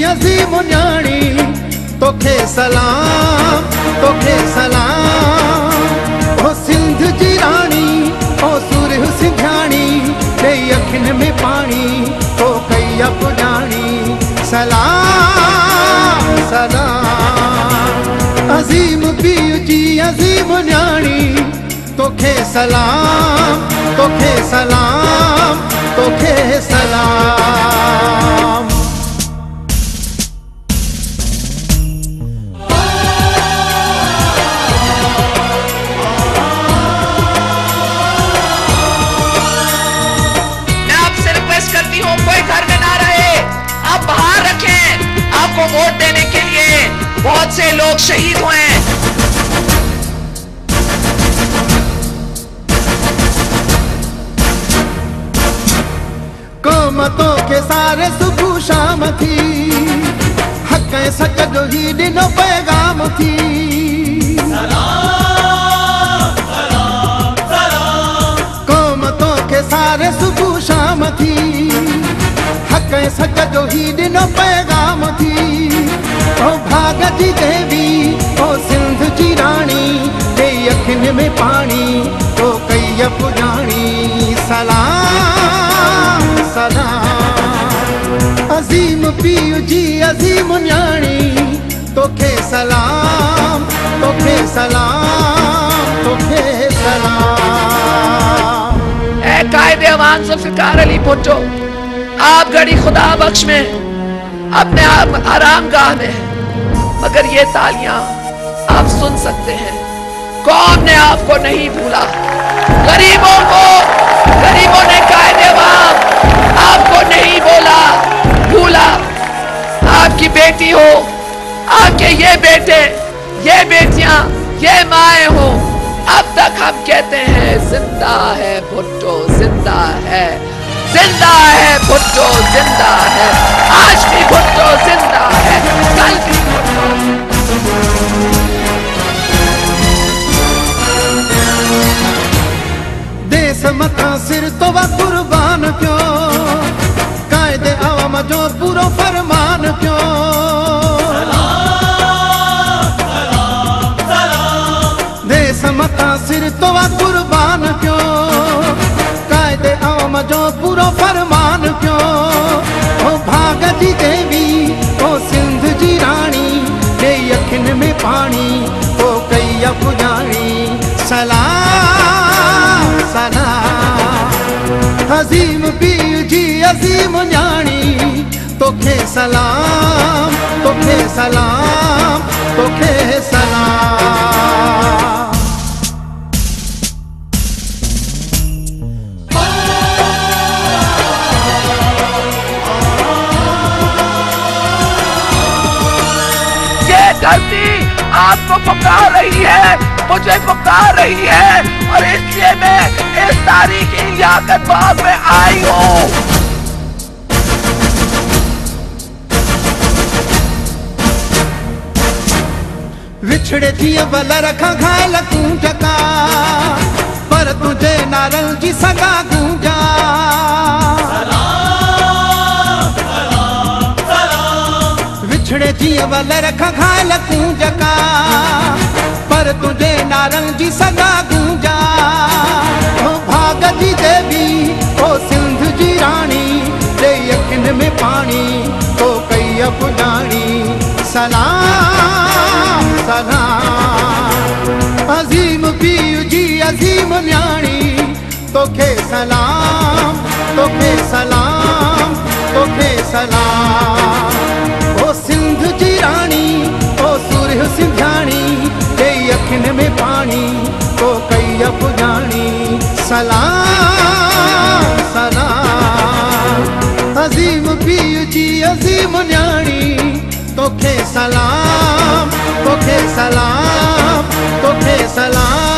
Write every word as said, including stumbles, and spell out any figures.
अज़ीम न्याणी तोखे सलाम तोखे सलाम ओ सिंध जी राणी ओ सुरह सिंधाणी तेरी अखियुनि में पानी तो कई अपनाणी सलाम सलाम अज़ीम पीउ जी अज़ीम न्याणी तोखे सलाम तोखे सलाम तोखे सलाम। कोई घर में ना रहे, आप बाहर रखें। आपको वोट देने के लिए बहुत से लोग शहीद हुए हैं। कोमतों के सारे सुबह शाम थी हक सच जो ही दिनो पैगाम थी सलाम सलाम सलाम कोमतों के सारे सुबह शाम थी सच जो ही दिनो पैगाम थी ओ भाग जी देवी ओ सिंध जी रानी तेरी अखियुनि में पानी तो कई अपनाणी सलाम सलाम अज़ीम पीउ जी अज़ीम न्याणी तोखे सलाम तोखे सलाम तोखे सलाम। ऐ कायदे अवान ज़ुल्फ़िकार अली भुट्टो, आप घड़ी खुदा बख्श में अपने आप आराम गाह में, मगर ये तालियां आप सुन सकते हैं। कौम ने आपको नहीं भूला, गरीबों को गरीबों ने कायदे अवाम आपको नहीं बोला भूला। आपकी बेटी हो, आपके ये बेटे ये बेटियां ये माएँ हो, अब तक हम कहते हैं जिंदा है भुट्टो जिंदा है जिंदा है भुट्टो जिंदा है, आज भी भुट्टो जिंदा है, कल भी भुट्टो। देश मथा सिर तो वा कुर्बान क्यों कायदे अवाम जो पूरो फरमान क्यों सलाम सलाम सलाम देश मथा सिर तो वा कुर्बान क्यों कायदे अवाम जो पूरो फरमान क्यों ओ भाग जी देवी ओ सिंध जी रानी तेरी अखियुनि में पानी तो कई अपनाणी सलाम सलाम अज़ीम पीउ जी अज़ीम न्याणी तोखे सलाम तोखे सलाम तोखे सलाम। धरती आपको पुकार रही है, मुझे पुकार रही है, और इसलिए मैं इस तारीखी लियाकत बाग में आई हूँ। विछड़े जिए बल रखा घायल गूंजका पर तुझे नारंग जी सगा गूंजा विछड़े जिए बल रखा घायल गूंजका पर तुझे नारंग जी सगा गूंजा ओ भाग जी देवी ओ सिंध जी रानी तेरी अखियुनि में पानी तो कई अपनाणी सलाम सलाम अज़ीम पीउ जी अज़ीम न्याणी तोखे सलाम तोखे सलाम तोखे सलाम ओ सिंध जी रानी ओ सुरह सिंधाणी तेरी अखियुनि में पानी तो कई अपनाणी सलाम सलाम अज़ीम पीउ जी अज़ीम न्याणी तोखे सलाम तोखे सलाम तोखे सलाम।